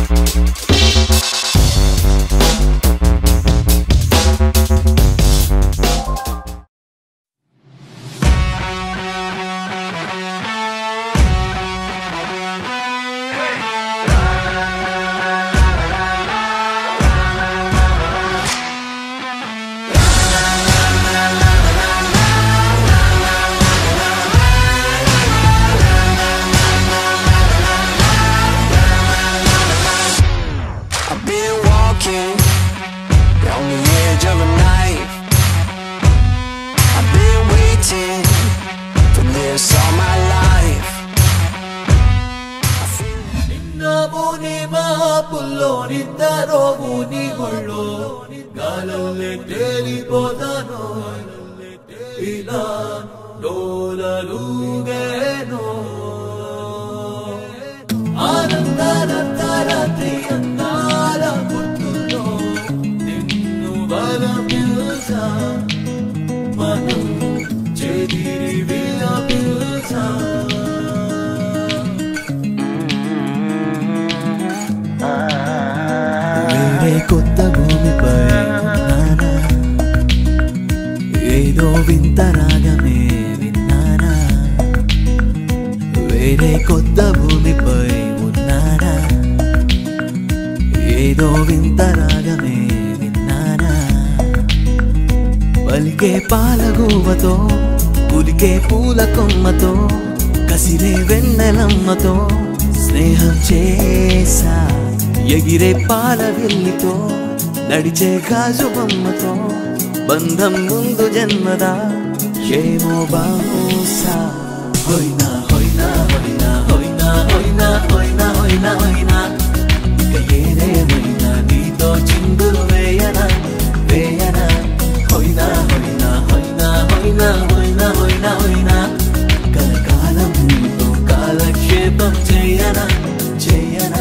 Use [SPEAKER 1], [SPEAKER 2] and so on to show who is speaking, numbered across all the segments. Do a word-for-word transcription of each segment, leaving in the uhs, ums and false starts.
[SPEAKER 1] కొత్త భూమిపై ఉన్నానా ఏదో వింత రాగమే విన్నానా వేరే కొత్త భూమిపై ఉన్నానా ఏదో వింత రాగమే విన్నానా పలికే పాలగువ్వతో పులికే పూల కొమ్మతో కసిరే వెన్నెలమ్మతో స్నేహం చేసా ఎగిరే పాల విల్లితో నడిచే గాజు బొమ్మతో బంధం ముందు జన్మదా ఏమో బాహుసా హోయినా హోయినా హోయినా హోయినా హోయినా హోయినా హోయినా హోయినా ఇక ఏదేమైనా నీతో చిందులు వేయనా వేయనా హోయినా హోయినా హోయినా హోయినా హోయినా హోయినా హోయినా కలకాలం నీతో కాలక్షేపం చేయనా చేయనా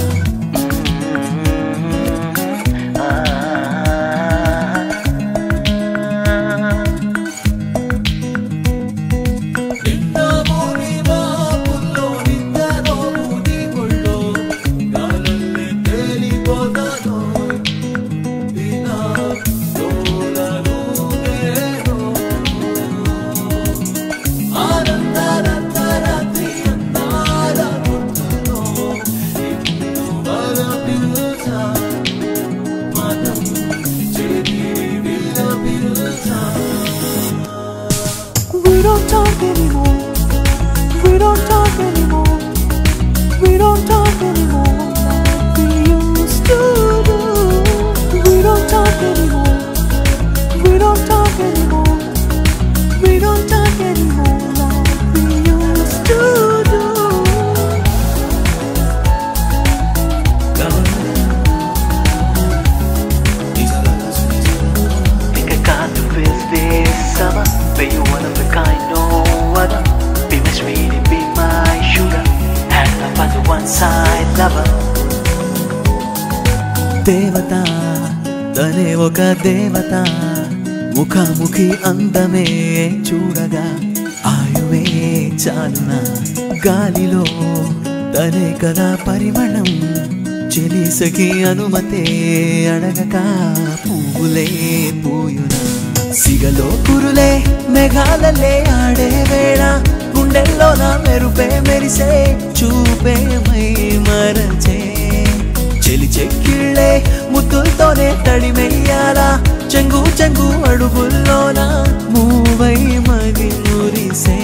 [SPEAKER 1] దేవత తనే ఒక దేవత ముఖాముఖి అందమే చూడగా ఆయువే చాలునా గాలిలో తనే కదా పరిమళం చెలిసకి అనుమతే అడగక పువ్వులే పూయునా సిగలో కురులే మేఘాలలే ఆడే వేళ గుండెల్లో నా మెరుపే మెరిసే చూపే మై మరచే చెలి చెక్కిళ్ళే ముద్దులతోనే తడిమెయ్యాలా చెంగు చెంగు అడుగుల్లోన మూవై మది మురిసే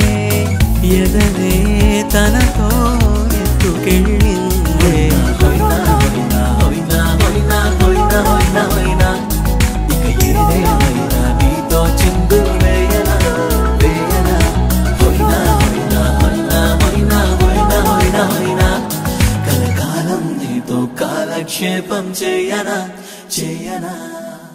[SPEAKER 1] ఎదనే తనతో ఎత్తుకెళ్ళిందే హోయినా హోయినా హోయినా హోయినా హోయినా హోయినా హోయినా ఇక ఏదేమైనా నీతో చిందులు వేయనా వేయనా హోయినా హోయినా హోయినా హోయినా హోయినా హోయినా హోయినా కలకాలం నీతో కాలక్షేపం చేయనా చేయనా